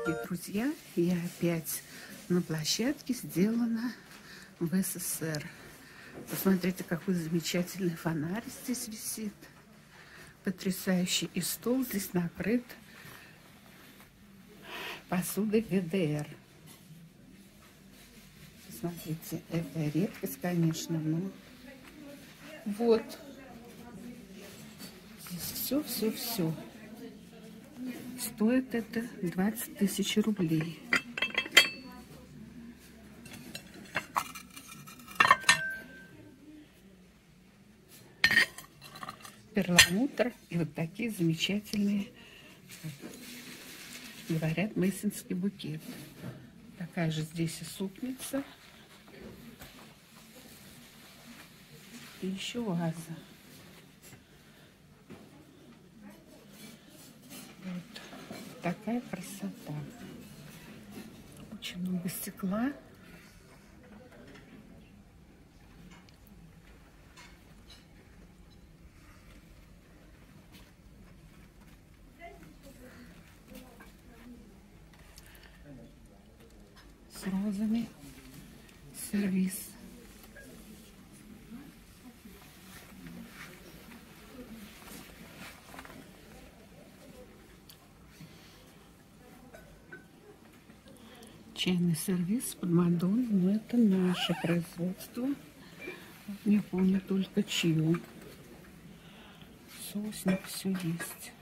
дорогие друзья, я опять на площадке, сделана в СССР. Посмотрите, какой замечательный фонарь здесь висит. Потрясающий. И стол здесь накрыт посудой ГДР. Смотрите, это редкость, конечно, но вот здесь все. Стоит это 20 тысяч рублей. Перламутр и вот такие замечательные, говорят, мейсонский букет. Такая же здесь и супница. И еще ваза. Вот такая красота. Очень много стекла. С розами. Сервиз. Чайный сервиз под Мадонну, но это наше производство. Не помню только чью. Соусник, все есть.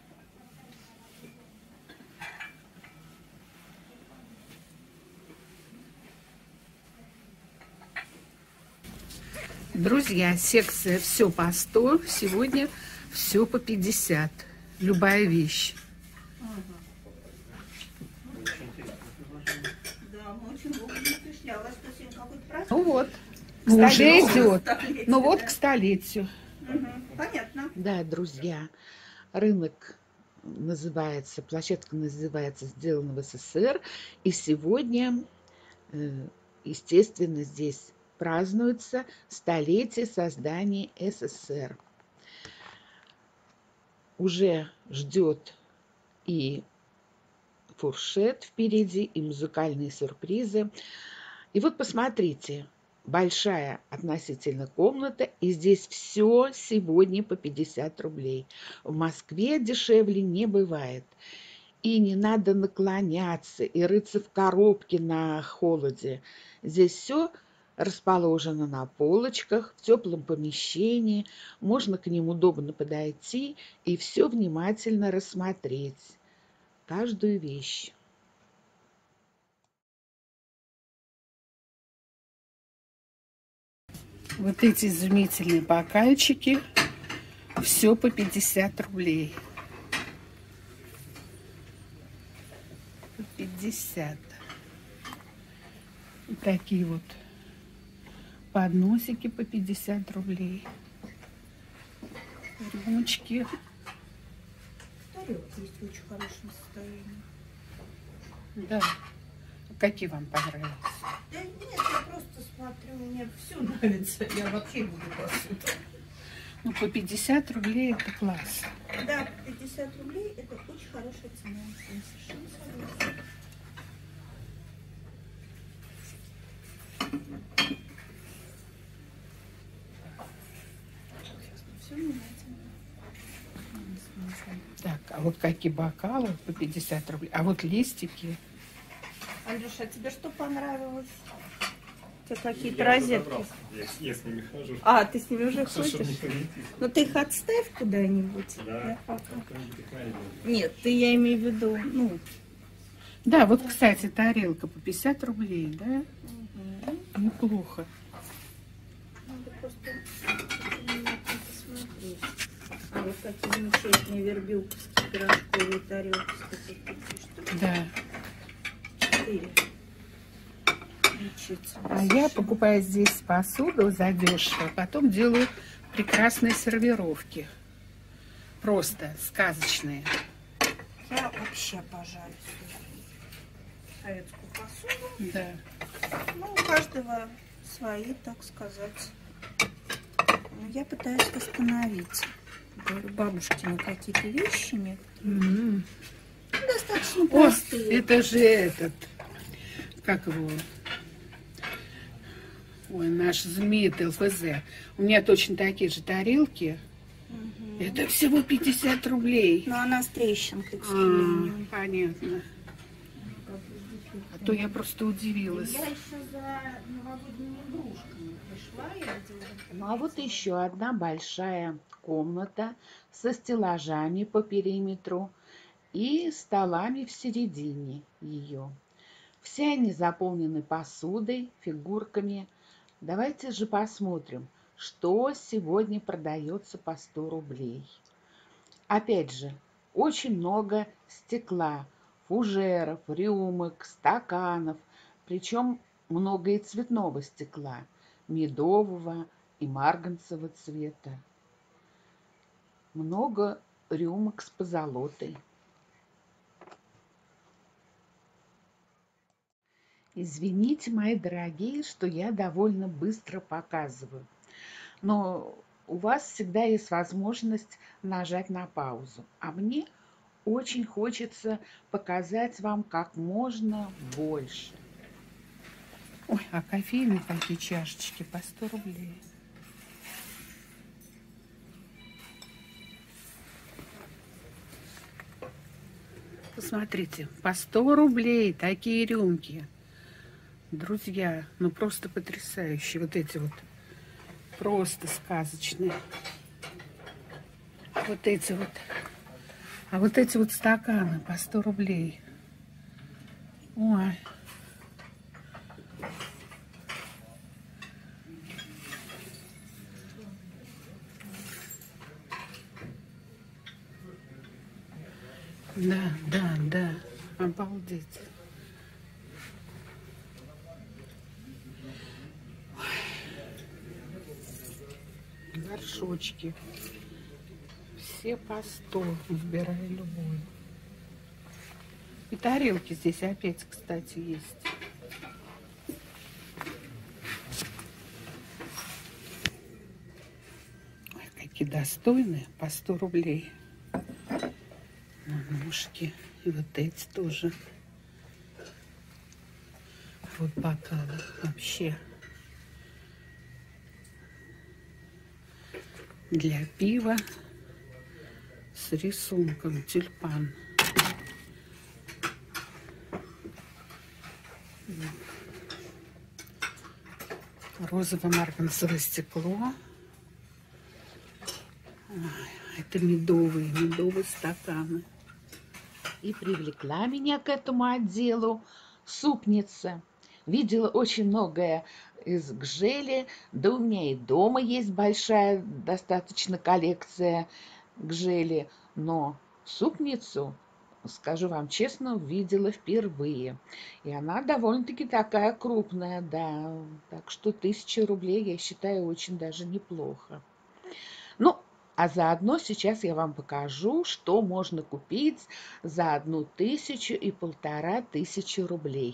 Друзья, секция все по 100, сегодня все по 50. Любая вещь. Ну вот, к столетию идет. Ну вот к столетию. Понятно. Да, друзья, рынок называется, площадка называется «Сделано в СССР». И сегодня, естественно, здесь празднуется столетие создания СССР. Уже ждет и фуршет впереди, и музыкальные сюрпризы. И вот посмотрите, большая относительно комната, и здесь все сегодня по 50 рублей. В Москве дешевле не бывает. И не надо наклоняться и рыться в коробке на холоде. Здесь все расположено на полочках, в теплом помещении. Можно к ним удобно подойти и все внимательно рассмотреть. Каждую вещь. Вот эти изумительные бокальчики, все по 50 рублей. По 50. И такие вот подносики по 50 рублей. Рюмочки. Тарелки есть в очень хорошем состоянии. Да. Какие вам понравились? Да нет, я просто смотрю, мне все нравится. Я вообще люблю посуду. Ну, по 50 рублей это класс. Да, 50 рублей это очень хорошая цена. Я совершенно согласна. Все внимательно. Так, а вот какие бокалы по 50 рублей? А вот листики. Андрюша, а тебе что понравилось? У тебя какие-то розетки? Я с ними хожу. А, ты с ними уже ходишь? Ну ты их отставь куда-нибудь. Да. Нет, я имею в виду, ну... Да, вот, кстати, тарелка по 50 рублей, да? Угу. Неплохо. Надо просто посмотреть. А вот какие замечательные вербилковские пирожковые тарелки. Да. 4. А я покупаю здесь посуду задешево, потом делаю прекрасные сервировки. Просто сказочные. Я вообще обожаю советскую посуду. Да. Ну, у каждого свои, так сказать. Но я пытаюсь восстановить. Говорю, бабушкины какие-то вещи некоторые. Достаточно О, простые. это же этот, как его, ой, наш знаменитый ЛФЗ. У меня точно такие же тарелки. Это всего 50 рублей. Но она с трещинкой, к сожалению. Понятно. А то я просто удивилась. Я еще за новогодними игрушками пришла. Ну а вот еще одна большая комната со стеллажами по периметру и столами в середине ее. Все они заполнены посудой, фигурками. Давайте же посмотрим, что сегодня продается по 100 рублей. Опять же, очень много стекла, фужеров, рюмок, стаканов, причем много и цветного стекла, медового и марганцевого цвета. Много рюмок с позолотой. Извините, мои дорогие, что я довольно быстро показываю, но у вас всегда есть возможность нажать на паузу, а мне очень хочется показать вам как можно больше. Ой, а кофейные какие чашечки по 100 рублей. Посмотрите, по 100 рублей такие рюмки. Друзья, ну просто потрясающие. Вот эти вот просто сказочные. А вот эти вот стаканы по 100 рублей. Ой. Да, обалдеть. Горшочки. Все по 100, выбирай любую. И тарелки здесь опять, кстати, есть. Ой, какие достойные, по 100 рублей. Ножки. И вот эти тоже. Вот бокалы вообще. Для пива с рисунком тюльпан. Розово-марганцевое стекло. Ой, это медовые стаканы. И привлекла меня к этому отделу супница. Видела очень многое из гжели, да у меня и дома есть большая достаточно коллекция гжели, но супницу, скажу вам честно, увидела впервые. И она довольно-таки такая крупная, да, так что 1000 рублей, я считаю, очень даже неплохо. Ну, а заодно сейчас я вам покажу, что можно купить за 1000 и 1500 рублей.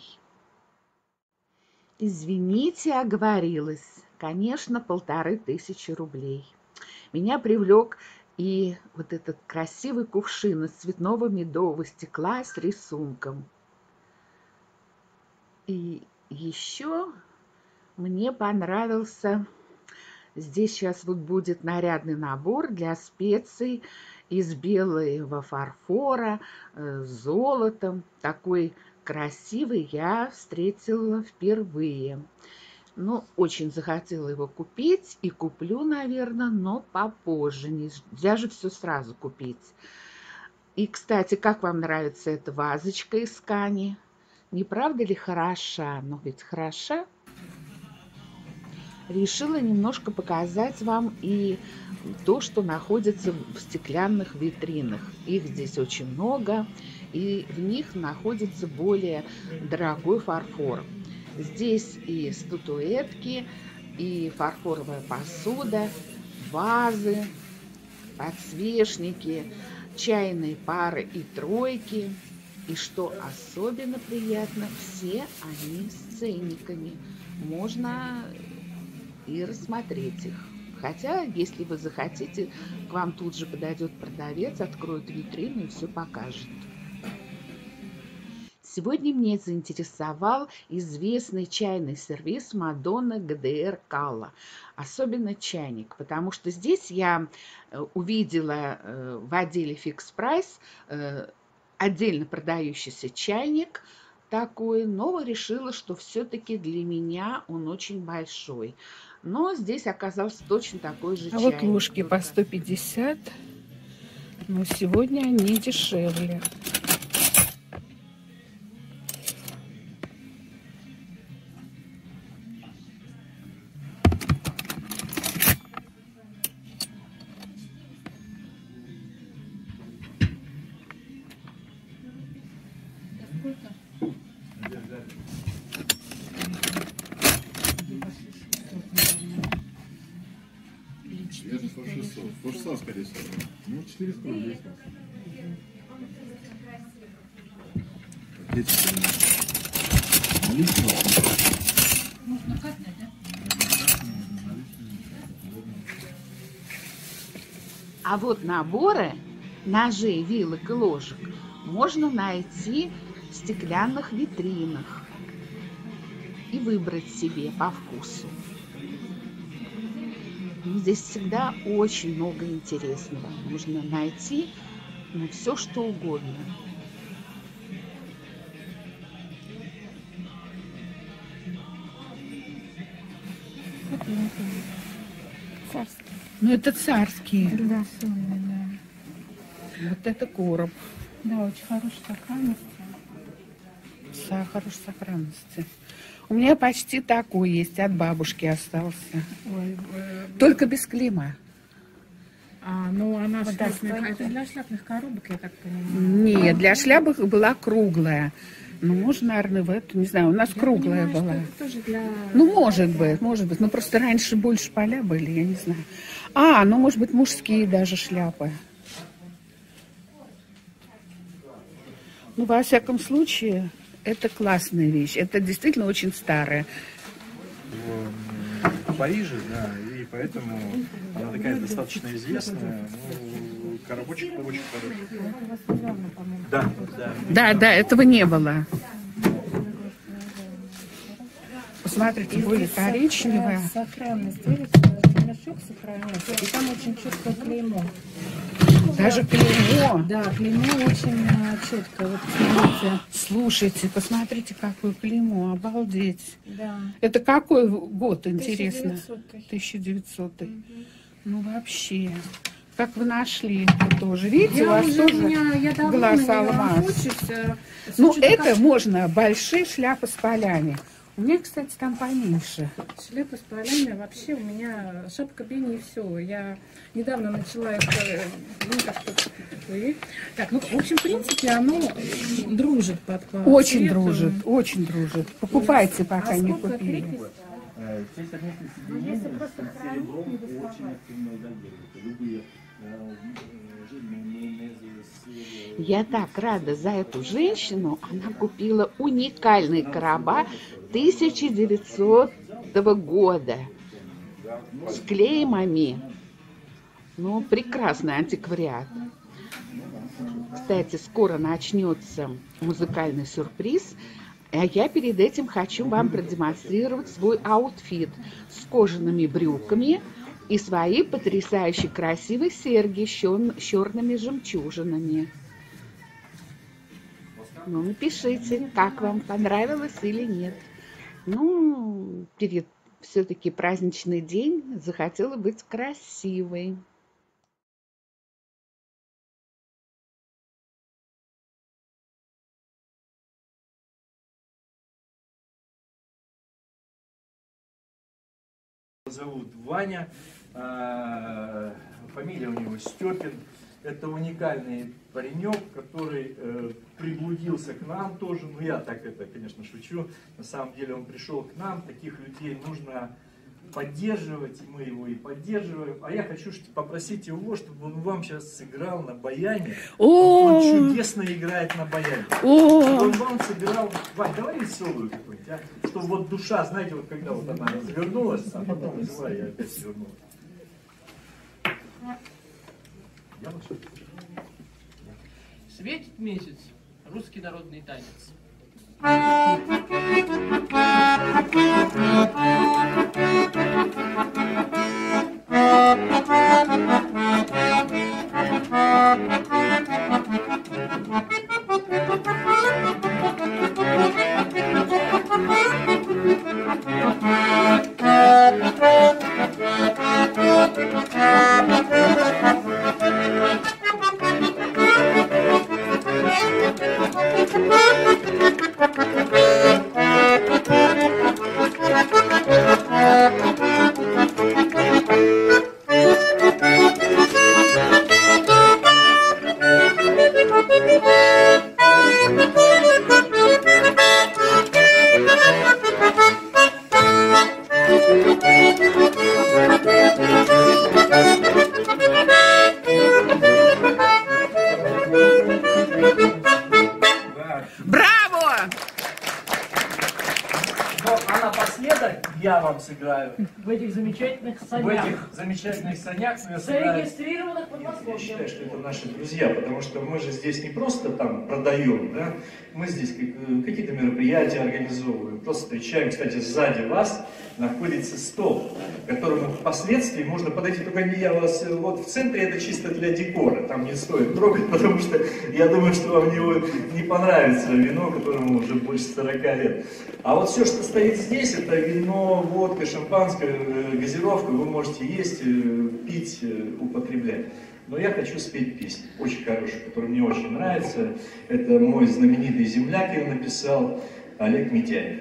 Извините, оговорилась. Конечно, 1500 рублей. Меня привлек и вот этот красивый кувшин из цветного медового стекла с рисунком. И еще мне понравился, здесь сейчас вот будет нарядный набор для специй из белого фарфора с золотом. Такой красивый я встретила впервые. Ну, очень захотела его купить и куплю, наверное, но попозже. Нельзя же все сразу купить. И, кстати, как вам нравится эта вазочка из ткани? Не правда ли хороша? Ну, ведь хороша. Решила немножко показать вам и то, что находится в стеклянных витринах. Их здесь очень много, и в них находится более дорогой фарфор. Здесь и статуэтки, и фарфоровая посуда, вазы, подсвечники, чайные пары и тройки. И что особенно приятно, все они с ценниками. Можно и рассмотреть их. Хотя, если вы захотите, к вам тут же подойдет продавец, откроет витрину и все покажет. Сегодня меня заинтересовал известный чайный сервиз Madonna GDR Calla. Особенно чайник, потому что здесь я увидела в отделе Fix Price отдельно продающийся чайник такой, но решила, что все-таки для меня он очень большой. Но здесь оказался точно такой же чайник. Вот ложки по 150, но сегодня они дешевле. По 600. По 600, скорее всего. Ну, 400 рублей. Можно катнуть, да? А вот наборы ножей, вилок и ложек можно найти в стеклянных витринах и выбрать себе по вкусу. Здесь всегда очень много интересного. Можно найти все, что угодно. Царский. Ну, это царские. Да, сонный, да. Вот это короб. Да, очень хорошей сохранности. Хорошей сохранности. У меня почти такой есть, от бабушки остался. Ой, Только без клейма. ну она Водостойкая. это для шляпных коробок, я так понимаю. Нет, для шляпок была круглая. Ну, можно, наверное, в эту, не знаю, у нас Я круглая понимаю, была. что это тоже для... Ну, может быть. Ну, просто раньше больше поля были, я не знаю. Ну, может быть, мужские даже шляпы. Ну, во всяком случае, это классная вещь. Это действительно очень старая. В Париже, да, и поэтому она такая достаточно известная. Ну, коробочек очень хороший. Да. Да, этого не было. Посмотрите, более коричневая. Сохранность, видите, мешок сохранился, и там очень четкое клеймо. Даже клеймо. Да, клеймо очень четкое. Вот смотрите. Слушайте, посмотрите, какое клеймо. Обалдеть. Да. Это какой год, интересно? 1900-й. 1900. Ну, вообще. Как вы нашли это тоже? Видите, у вас уже, тоже я давно глаз на нее алмаз. охочусь, Ну, слушай, это как можно большие шляпы с полями. У меня, кстати, там поменьше. шляпа с полями, вообще у меня шапка Бени и все. Я недавно начала это, так, ну, в общем, в принципе, оно дружит по Очень цвету. дружит, очень дружит. Покупайте, пока не сколько купили. крепость? Здесь совместное соединение с серебром очень активно задерживается. Любые жирные майонезы, Я так рада за эту женщину. Она купила уникальные короба 1900 года с клеймами. Ну, прекрасный антиквариат. Кстати, скоро начнется музыкальный сюрприз. А я перед этим хочу вам продемонстрировать свой аутфит с кожаными брюками и свои потрясающе красивые серьги с черными жемчужинами. Ну, напишите, как вам понравилось или нет. Ну, перед все-таки праздничный день захотела быть красивой. Зовут Ваня, фамилия у него Степин. Это уникальный паренек, который приблудился к нам тоже. Ну, я так это, конечно, шучу. На самом деле он пришел к нам. Таких людей нужно поддерживать, и мы его и поддерживаем. А я хочу попросить его, чтобы он вам сейчас сыграл на баяне. Он чудесно играет на баяне. Чтобы он вам сыграл... Вань, давай веселую какую-нибудь, а? Чтобы вот душа, знаете, вот когда вот она развернулась, а потом взяла и опять свернулась. Я лучше. Светит месяц, русский народный танец. Браво! Но а напоследок я вам сыграю В этих замечательных в санях. этих замечательных санях, но я сыграю. Зарегистрированных под Я Москвой. считаю, что это наши друзья, потому что мы же здесь не просто там продаем, да? Мы здесь какие-то мероприятия организовываем, просто встречаем. Кстати, сзади вас находится стол, к которому впоследствии можно подойти. Только я вас вот в центре это чисто для декора, там не стоит трогать, потому что я думаю, что вам не понравится вино, которому уже больше 40 лет. А вот все, что стоит здесь, это вино, водка, шампанское, газировка, вы можете есть, пить, употреблять. Но я хочу спеть песню, очень хорошую, которая мне очень нравится. Это мой знаменитый земляк, ее написал Олег Митяев.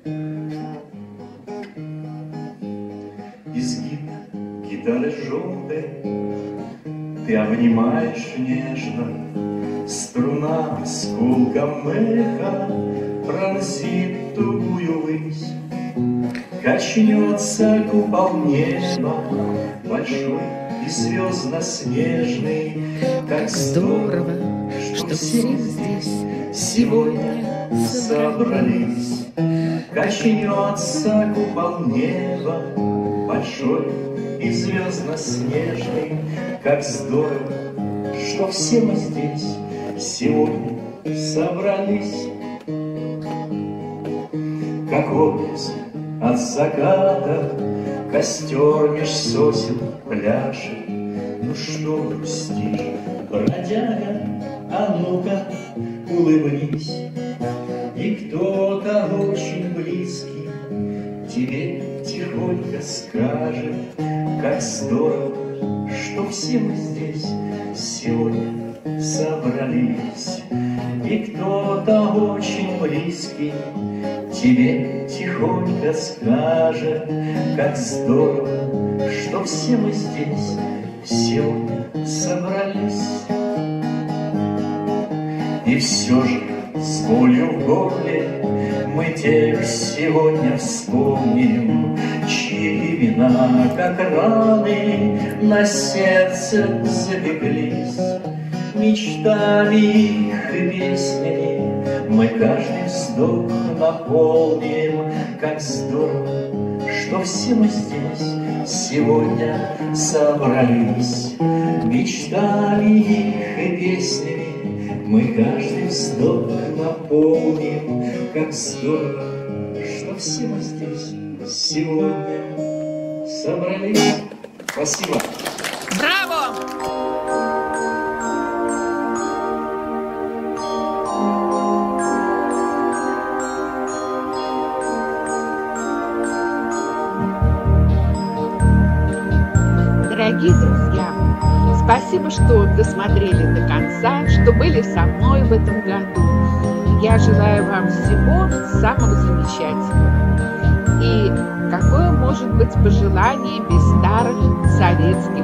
Изгиб гитары желтой ты обнимаешь нежно, струна с гулком эха пронзит тугую высь. Качнется купол неба большой и звездно-снежный. Как здорово, что все здесь сегодня собрались. Качнется купол неба большой и звездно-снежный. Как здорово, что все мы здесь сегодня собрались. Как образ от заката костер меж сосен пляшет. Ну что грустишь, бродяга, а ну-ка улыбнись. И кто-то очень близкий тебе тихонько скажет, как здорово, что все мы здесь сегодня собрались. И кто-то очень близкий тебе тихонько скажет, как здорово, что все мы здесь сегодня собрались. И все же с болью в горле мы тех сегодня вспомним, чьи имена, как раны, на сердце запеклись. Мечтами их и песнями мы каждый вздох наполним. Как здорово, что все мы здесь сегодня собрались. Мечтами их и песнями мы каждый вздох наполним. Как здорово, что все мы здесь сегодня собрались. Спасибо. Браво! Дорогие друзья, спасибо, что досмотрели до конца, что были со мной в этом году. Я желаю вам всего самого замечательного. И какое может быть пожелание без старых советских